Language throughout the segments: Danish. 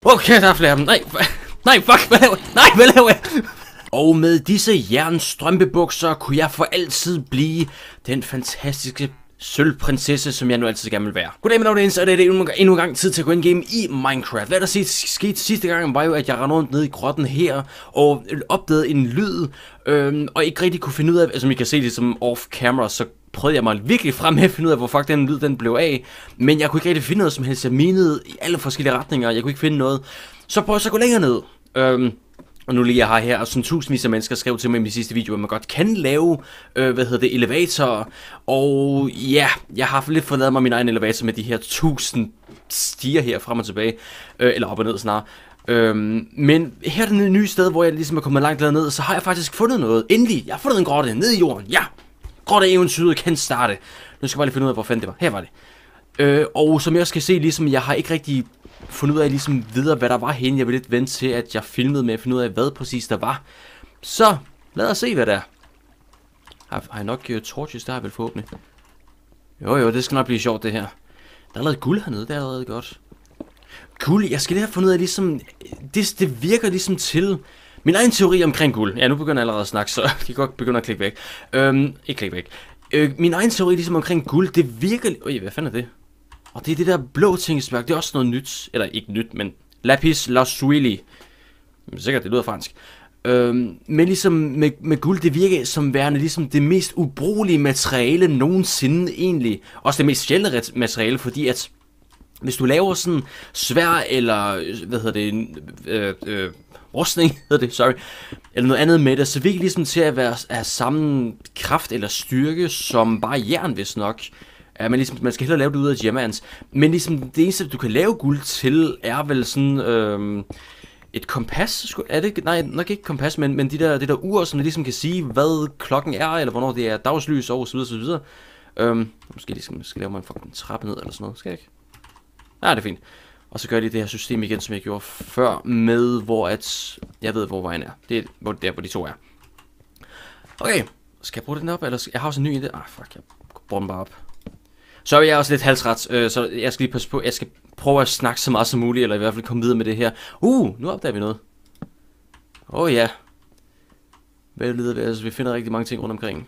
Okay, der er flere af dem. Nej, fuck, hvad laver jeg? Nej, hvad laver jeg? Og med disse jernstrømpebukser kunne jeg for altid blive den fantastiske sølvprinsesse, som jeg nu altid gerne vil være. Goddag med dig, og det er endnu en gang tid til at gå ind game i Minecraft. Hvad der skete sidste gang var jo, at jeg rendte rundt ned i grotten her og opdagede en lyd, og ikke rigtig kunne finde ud af, altså I kan se det som off-camera, så prøvede jeg mig virkelig frem med at finde ud af, hvor fuck den lyd den blev af. Men jeg kunne ikke rigtig finde noget som helst. Jeg minede i alle forskellige retninger, jeg kunne ikke finde noget. Så prøv så at gå længere ned. Og nu lige jeg har her, og sådan tusindvis af mennesker skrev til mig i min sidste video, at man godt kan lave, elevatorer. Og ja, jeg har lidt fået lavet mig min egen elevator med de her 1000 stiger her frem og tilbage. Eller op og ned snarere. Men her er det nye sted, hvor jeg ligesom er kommet langt ned, så har jeg faktisk fundet noget. Endelig, jeg har fundet en grotte nede i jorden, ja. Grotte-eventyret kan starte. Nu skal jeg bare lige finde ud af, hvor fanden det var. Her var det. Og som jeg også kan se, ligesom jeg har ikke rigtig fundet ud af ligesom videre, hvad der var henne. Jeg vil lidt vente til, at jeg filmede med at finde ud af, hvad præcis der var. Så lad os se, hvad der er. Har jeg nok torches, der har jeg vel forhåbentlig. Jo, det skal nok blive sjovt, det her. Der er allerede guld hernede, det er allerede godt. Guld, jeg skal lige have fundet ud af, ligesom det virker ligesom til min egen teori omkring guld. Ja, nu begynder jeg allerede at snakke, så jeg kan godt begynde at klikke væk. Ikke klikke væk. Min egen teori ligesom omkring guld, det virker... hvad fanden er det? Og det er det der blå tingsværk, det er også noget nyt. Eller ikke nyt, men lapis lazuli. Sikkert, det lyder fransk. Men ligesom med guld, det virker som værende ligesom det mest ubrugelige materiale nogensinde egentlig. Også det mest sjældne materiale, fordi at hvis du laver sådan svær eller, rustning, eller noget andet med det, så virker det ligesom til at være af samme kraft eller styrke som bare jern, hvis nok. Ja, men ligesom, man skal hellere lave det ud af diamants. Men ligesom det eneste, du kan lave guld til, er vel sådan et kompas. Er det? Nej, nok ikke kompas, men det der ur, som ligesom kan sige, hvad klokken er, eller hvornår det er dagslys og så videre. Måske ligesom skal lave mig en fucking trappe ned eller sådan noget. Skal jeg ikke? Ja, det er fint. Og så gør de det her system igen, som jeg gjorde før, med hvor at... Jeg ved, hvor vejen er. Det er hvor de to er. Okay, skal jeg bruge den op, eller... Jeg har også en ny idé. Fuck, jeg bruger den bare op. Så er jeg også lidt halsret, så jeg skal lige passe på. Jeg skal prøve at snakke så meget som muligt, eller i hvert fald komme videre med det her. Nu opdager vi noget. Ja. Hvad lyder det? Altså, vi finder rigtig mange ting rundt omkring.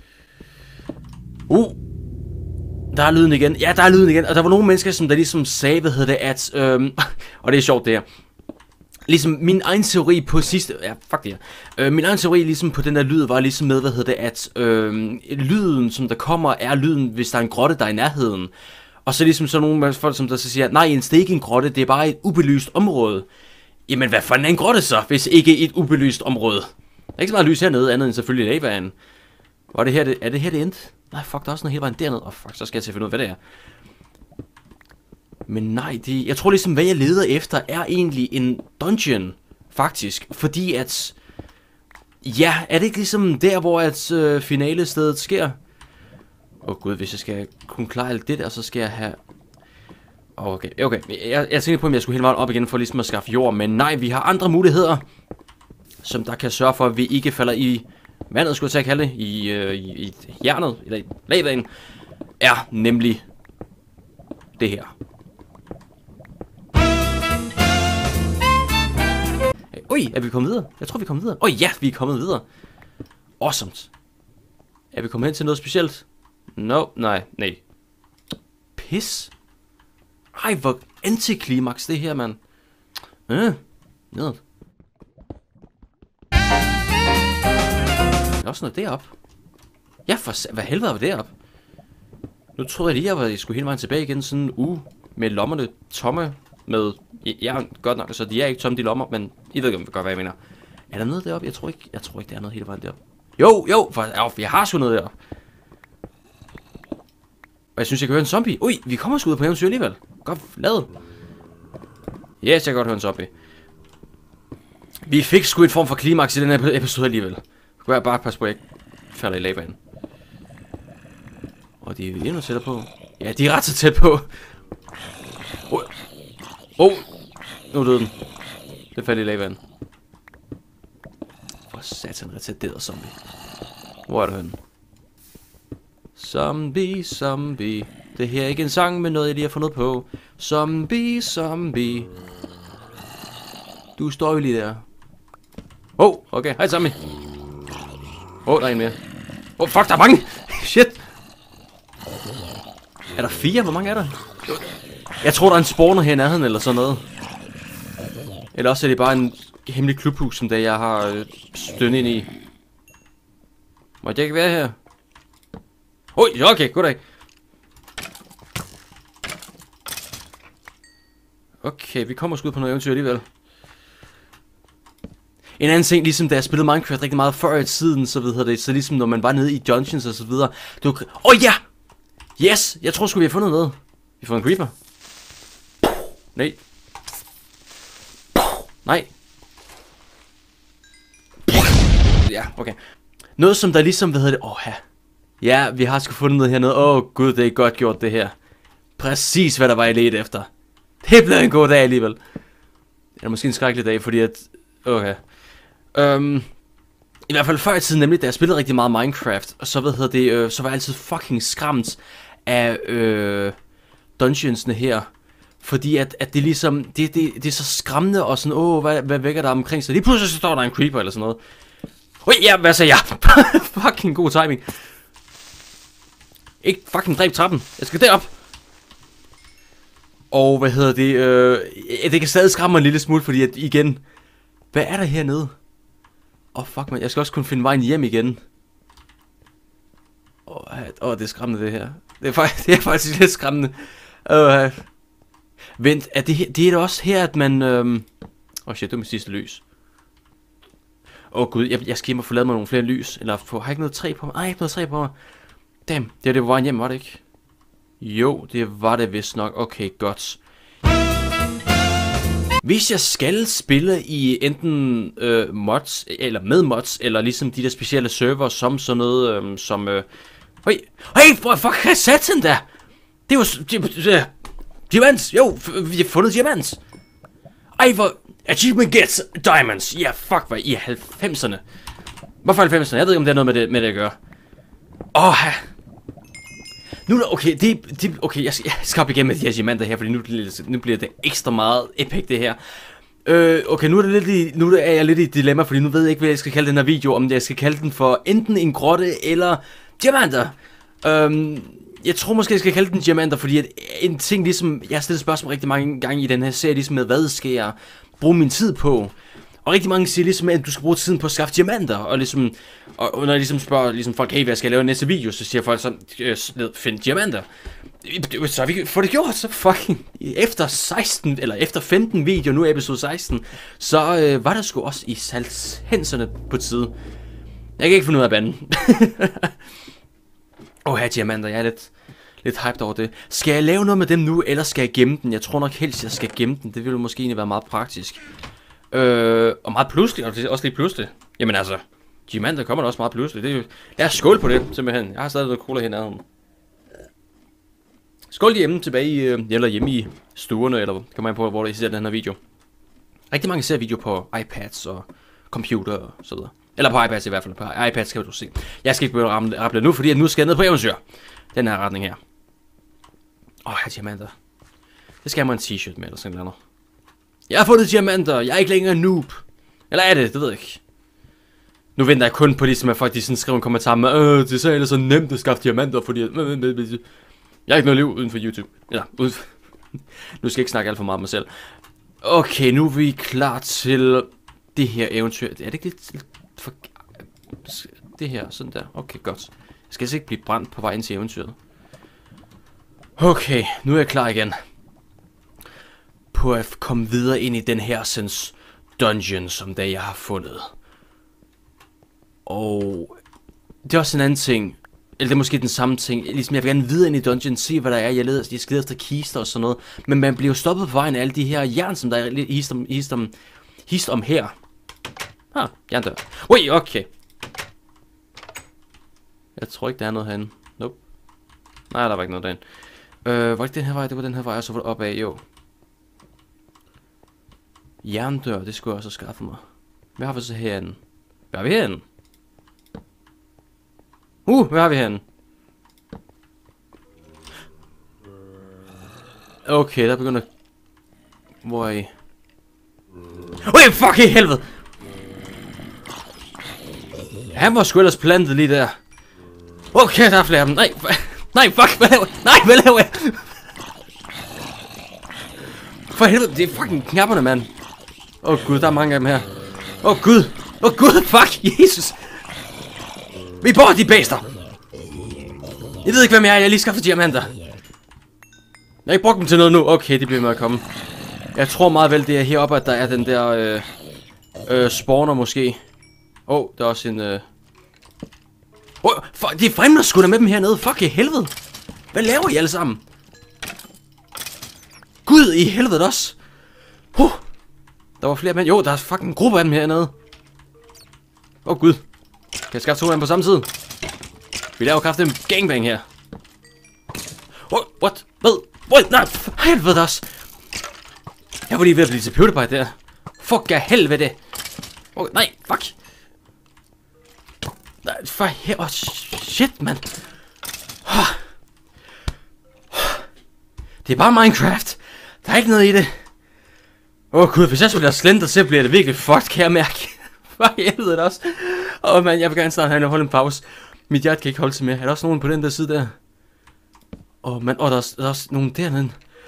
Der er lyden igen. Ja, der er lyden igen. Og der var nogle mennesker, som der ligesom sagde, og det er sjovt det her. Ligesom min egen teori på sidste... Ja, fuck det her. Min egen teori ligesom på den der lyd var ligesom med, lyden, som der kommer, er lyden, hvis der er en grotte, der er i nærheden. Og så ligesom så nogle folk, som der så siger, nej, det er ikke en grotte, det er bare et ubelyst område. Jamen, hvad fanden er en grotte så, hvis ikke et ubelyst område? Der er ikke så meget lys hernede, andet end selvfølgelig lavaen. Er det her det endte? Nej, fuck, der er også noget hele vejen dernede. Fuck, så skal jeg til at finde ud af, hvad det er. Men nej, jeg tror ligesom, hvad jeg leder efter, er egentlig en dungeon, faktisk. Fordi at, ja, er det ikke ligesom der, hvor at finalestedet sker? Gud, hvis jeg skal kunne klare alt det der, så skal jeg have... Okay. Jeg tænkte på, om jeg skulle hele vejen op igen for ligesom at skaffe jord, men nej, vi har andre muligheder, som der kan sørge for, at vi ikke falder i vandet, skulle jeg til at kalde det, i jernet, eller i lavaen, er nemlig det her. Er vi kommet videre? Jeg tror, vi er kommet videre. Ja, vi er kommet videre. Awesome. Er vi kommet hen til noget specielt? Nej. Pis. Ej, hvor antiklimaks det her, mand. Ned. Der er også noget deroppe. Ja, hvad helvede var deroppe? Nu troede jeg lige, jeg skulle hele vejen tilbage igen, sådan med lommerne tomme. Med, ja, godt nok, så de er ikke tomme, de lommer, men I ved godt, hvad jeg mener. Er der noget deroppe? Jeg tror ikke, der er noget hele vejen deroppe. Jo, for jeg har sgu noget deroppe. Og jeg synes, jeg kan høre en zombie. Vi kommer sgu ud på eventyr alligevel. Godt lavet. Yes, jeg kan godt høre en zombie. Vi fik sgu en form for klimaks i den her episode alligevel. Kunne jeg bare passe på, at jeg ikke falder i lavaen. Og de er endnu tættere på. Ja, de er ret så tæt på. Nu døde den. Det faldt i lavaen. For satan, retarderet zombie. Hvor er du henne? Zombie. Det her er ikke en sang, men noget jeg lige har fundet på. Zombie. Du står jo lige der. Okay. Hej Tommy. Der er en mere. Fuck, der er mange. Shit. Er der 4? Hvor mange er der? Jeg tror, der er en spawner her i nærheden, eller sådan noget. Eller også er det bare en hemmelig klubhus, som jeg har stønnet ind i. Må jeg ikke være her? Okay, goddag. Okay, vi kommer sgu ud på noget eventyr alligevel. En anden ting, ligesom da jeg spillede Minecraft rigtig meget før i tiden, så ligesom når man var nede i dungeons og så videre. Ja! Yes! Jeg tror sgu, vi har fundet noget. Vi har fundet en creeper. Nej. Nej. Ja, okay. Noget som der ligesom, ja, vi har sgu fundet noget hernede. Gud, det er godt gjort det her. Præcis hvad der var i let efter. Det er blevet en god dag alligevel. Eller måske en skrækkelig dag, fordi at... Okay. I hvert fald før i tiden, nemlig da jeg spillede rigtig meget Minecraft, og så så var jeg altid fucking skræmt af dungeonsene her. Fordi at det ligesom, det er så skræmmende og sådan, hvad vækker der omkring sig. Lige pludselig så står der en creeper eller sådan noget. Ja, hvad sagde jeg? Fucking god timing. Ikke fucking dræb trappen. Jeg skal derop. Og det kan stadig skræmme mig en lille smule, fordi at igen, hvad er der hernede? Fuck man, jeg skal også kunne finde vejen hjem igen. Det er skræmmende det her. Det er faktisk lidt skræmmende. Vent, det er da også her, at man... shit, det er mit sidste lys. Gud, jeg skal hjem og få lavet mig nogle flere lys. Eller har jeg ikke noget træ på mig? Nej, ikke noget træ på mig. Damn, det var vejen hjem, var det ikke? Jo, det var det vist nok. Okay, godt. Hvis jeg skal spille i enten mods, eller med mods, eller ligesom de der specielle server, som sådan noget, fuck, har jeg sat den der? Det var diamonds, jo, vi har fundet diamonds. Achievement gets diamonds. Ja, fuck, hvad i 90'erne. Hvorfor 90'erne? Jeg ved ikke, om det er noget med det at gøre. Nu er okay, okay, jeg skal op igen med de her diamanter her, fordi nu bliver det ekstra meget epic det her. Okay, nu er jeg lidt i et dilemma, fordi nu ved jeg ikke, hvad jeg skal kalde den her video, om jeg skal kalde den for enten en grotte eller diamanter. Jeg tror måske, jeg skal kalde den diamanter, fordi at en ting ligesom, jeg har stillet spørgsmål rigtig mange gange i den her serie, ligesom med, hvad skal jeg bruge min tid på? Og rigtig mange siger ligesom, at du skal bruge tiden på at skaffe diamanter, og ligesom, og når jeg ligesom spørger ligesom folk, hey, hvad skal jeg lave i næste video, så siger folk sådan, find diamanter. Så har vi fået det gjort, så fucking, efter 15 videoer, nu er episode 16, så var der sgu også i saltshenserne på tide. Jeg kan ikke finde ud af banden. Her diamanter, jeg er lidt hyped over det. Skal jeg lave noget med dem nu, eller skal jeg gemme den? Jeg tror nok helst, jeg skal gemme den. Det ville måske egentlig være meget praktisk. Og meget pludselig, og det er også lige pludselig. Jamen altså, diamanter kommer der også meget pludselig. Det er jo, lad os skål på det, simpelthen. Jeg har stadig noget cola hernede. Skål hjemme tilbage eller hjemme i stuerne, eller kommer jeg på, hvor I ser den her video. Rigtig mange ser video på iPads og computer og så videre. Eller på iPads i hvert fald. På iPads kan du se. Jeg skal ikke begynde at rappe nu, fordi nu skal jeg ned på eventyr. Den her retning her. Her diamanter. Det skal jeg mig en t-shirt med, eller sådan noget. Jeg har fundet diamanter. Jeg er ikke længere noob. Eller er det? Det ved jeg ikke. Nu venter jeg kun på ligesom, at folk de sådan skriver en kommentar med, det er så ellers så nemt at skaffe diamanter, fordi jeg har ikke noget liv uden for YouTube. Eller, nu skal jeg ikke snakke alt for meget om mig selv. Okay, nu er vi klar til det her eventyr. Er det ikke lidt for... Det her, sådan der. Okay, godt. Jeg skal altså ikke blive brændt på vej ind til eventyret. Okay, nu er jeg klar igen. På at komme videre ind i den her dungeon, som jeg har fundet. Og det er også en anden ting. Eller det er måske den samme ting. Ligesom jeg vil gerne videre ind i dungeon, se hvad der er. Jeg skal lede efter kister og sådan noget. Men man bliver jo stoppet på vejen af alle de her jern, som der er hist om her. Jerndør. Okay. Jeg tror ikke, der er noget herinde. Nope. Nej, der var ikke noget derinde. Var ikke den her vej? Det var den her vej, og så var det opad, jo. Jerndør, det skulle jeg også have skaffet mig. Hvad har vi så herinde? Hvad har vi herinde? Hvad har vi herinde? Okay, der begynder... Hvor er I? Okay, fuck i helvede. Han var sgu ellers plantet lige der. Okay, der er flere af dem. Nej, fuck, hvad laver jeg? Nej, hvad laver jeg? For helvede, det er fucking knapperne, mand. Gud, der er mange af dem her. Gud, fuck, Jesus. Vi bor de bæster. Jeg ved ikke, hvem jeg er. Jeg lige skaffet diamanter. Jeg har ikke brugt dem til noget nu. Okay, det bliver med at komme. Jeg tror meget vel, det er heroppe, at der er den der spawner måske. Der er også en de fremler sgu da med dem hernede. Fuck i helvede. Hvad laver I alle sammen? Gud i helvede også. Der var flere mænd. Jo, der er fucking en gruppe af dem hernede. Gud. Kan jeg skaffe 2 af dem på samme tid? Vi laver kraftigt en gangbang her. What? Hvad? Nej, helvede også. Jeg var lige ved at blive til PewDiePie der. Fuck af helvede. Nej, fuck. Nej, for helvede. Shit, mand. Det er bare Minecraft. Der er ikke noget i det. Gud, hvis jeg spiller Slender, så bliver det virkelig fucked, kan jeg mærke. For helvede også. Man, jeg vil gerne snart have en holde en pause. Mit hjerte kan ikke holde sig mere. Er der også nogen på den der side der? Man, der er også nogen dernede.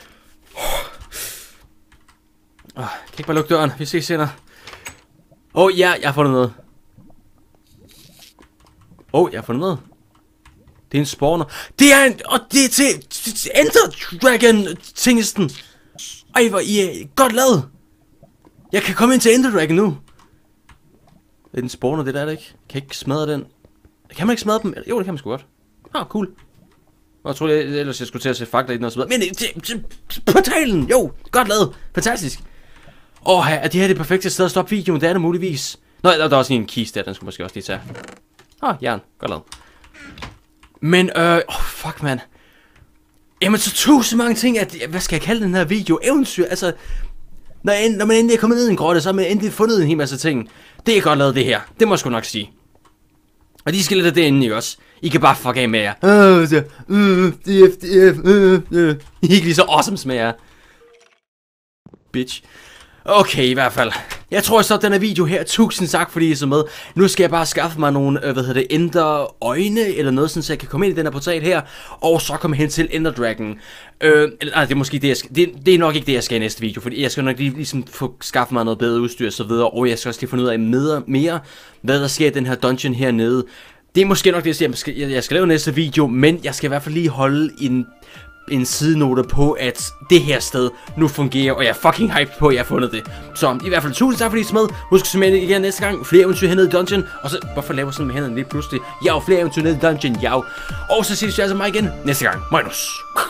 Kan ikke bare lukke døren. Vi ses senere. Ja, jeg har fundet noget. Jeg har fundet noget. Det er en spawner. Det er en... det er til Ender Dragon tingesten. Ej, hvor I er godt lavet. Jeg kan komme ind til Ender Dragon nu. Det er en spawner, det der er det ikke. Kan ikke smadre den. Kan man ikke smadre dem? Jo, det kan man sgu godt. Cool. Jeg troede ellers, jeg skulle til at se fakta i den og så videre. Men portalen! Jo, godt lavet. Fantastisk. Er det her det perfekte sted at stoppe videoen? Det er det muligvis. Nå, der er også en kiste der, den skulle måske også lige tage. Jern. Godt lavet. Men, fuck, man. Jamen, så tusind mange ting, hvad skal jeg kalde den her video? Eventyr, altså... Når man endelig er kommet ned i en grotte, så har man endelig fundet en hel masse ting. Det er godt lavet, det her. Det må jeg sgu nok sige. Og de skal lidt af det inde, ikke også? I kan bare fuck af med jer. I er ikke lige så awesome som jeg er. Bitch. Okay, i hvert fald. Jeg tror, jeg stoppede den her video her. Tusind tak, fordi I så med. Nu skal jeg bare skaffe mig nogle, Ender øjne, eller noget, sådan, så jeg kan komme ind i den her portal her, og så komme hen til Ender Dragon. Nej, det er måske det, jeg skal, det er nok ikke det, jeg skal i næste video, fordi jeg skal nok lige ligesom få skaffet mig noget bedre udstyr og så videre, og jeg skal også lige finde ud af mere, hvad der sker i den her dungeon hernede. Det er måske nok det, jeg skal lave næste video, men jeg skal i hvert fald lige holde en sidenote på, at det her sted nu fungerer, og jeg er fucking hyped på, at jeg har fundet det. Så i hvert fald tusind tak, fordi I er med. Husk at se med igen næste gang. Flere eventyr hernede i dungeon. Og så, hvorfor laver jeg sådan med hænderne lige pludselig? Flere eventyr nede i dungeon, Og så ses vi altså mig igen næste gang. Minus.